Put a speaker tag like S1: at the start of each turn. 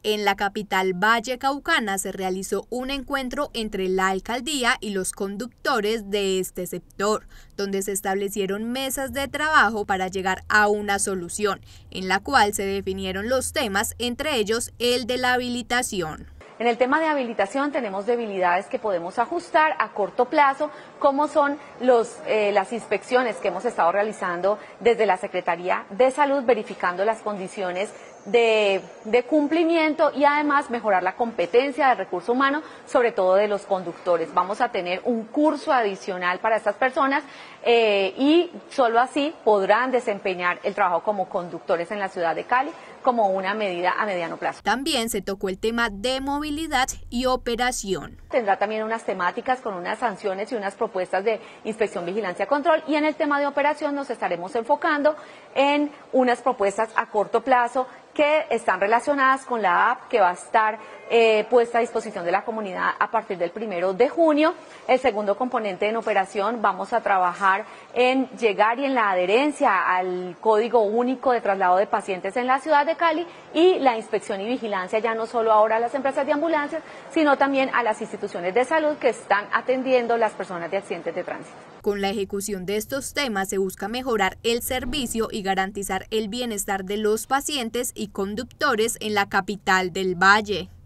S1: En la capital vallecaucana se realizó un encuentro entre la alcaldía y los conductores de este sector, donde se establecieron mesas de trabajo para llegar a una solución, en la cual se definieron los temas, entre ellos el de la habilitación.
S2: En el tema de habilitación tenemos debilidades que podemos ajustar a corto plazo, como son las inspecciones que hemos estado realizando desde la Secretaría de Salud, verificando las condiciones de cumplimiento y además mejorar la competencia del recurso humano, sobre todo de los conductores. Vamos a tener un curso adicional para estas personas y solo así podrán desempeñar el trabajo como conductores en la ciudad de Cali como una medida a mediano plazo.
S1: También se tocó el tema de movilidad y operación.
S2: Tendrá también unas temáticas con unas sanciones y unas propuestas de inspección, vigilancia, control, y en el tema de operación nos estaremos enfocando en unas propuestas a corto plazo que están relacionadas con la app que va a estar puesta a disposición de la comunidad a partir del 1 de junio. El segundo componente en operación, vamos a trabajar en llegar y en la adherencia al Código Único de Traslado de Pacientes en la ciudad de Cali y la inspección y vigilancia ya no solo ahora a las empresas de ambulancias, sino también a las instituciones de salud que están atendiendo las personas de accidentes de tránsito.
S1: Con la ejecución de estos temas se busca mejorar el servicio y garantizar el bienestar de los pacientes y conductores en la capital del Valle.